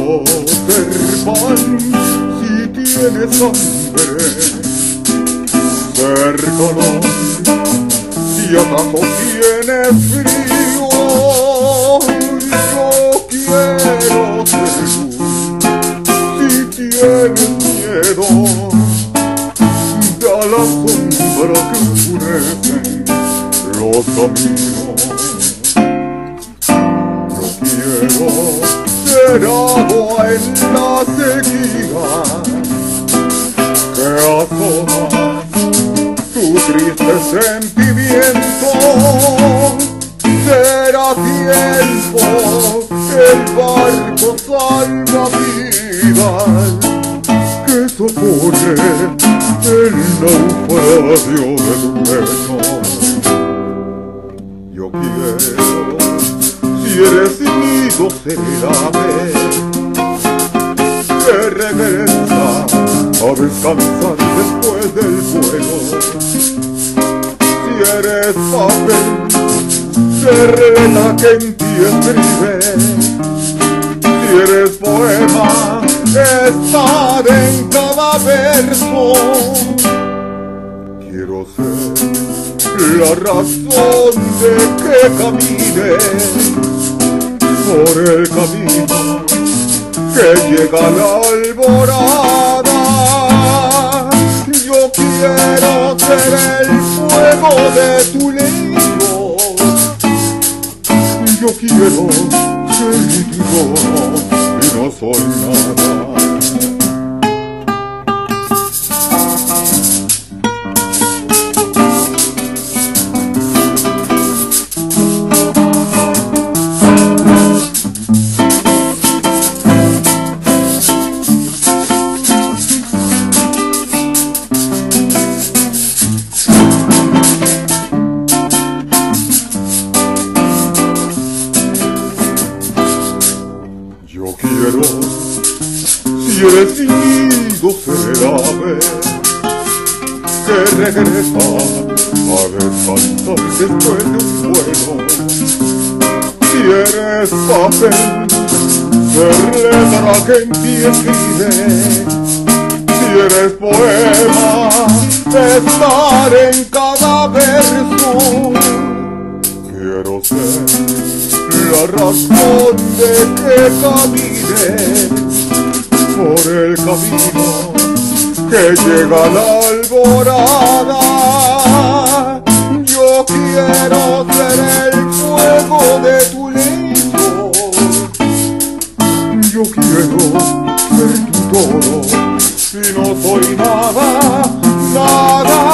ser pan si tienes hambre, ser calor si acaso tienes frío. Yo quiero ser luz si tienes miedo, da la sombra que oscurece los caminos. Quiero ser agua en la sequía que asoma tu triste sentimiento. Será tiempo el barco salvavidas que socorre el naufragio de tu pecho. Yo quiero, si eres nido, ser ave que regresa a descansar después del vuelo. Si eres papel, ser la que en ti escribe. Si eres poema, estar en cada verso. Quiero ser la razón de que camine por el camino que llega a la alborada. Yo quiero ser el fuego de tu lecho. Yo quiero ser todo y no soy nada. Yo quiero, si eres nido, ser ave que regresa a descansar después de un vuelo. Si eres papel, ser letra que en ti escribe. Si eres poema, estar en cada verso. Quiero ser la razón de que camine por el camino que llega a la alborada. Yo quiero ser el fuego de tu lecho. Yo quiero ser tu todo y no soy nada, nada.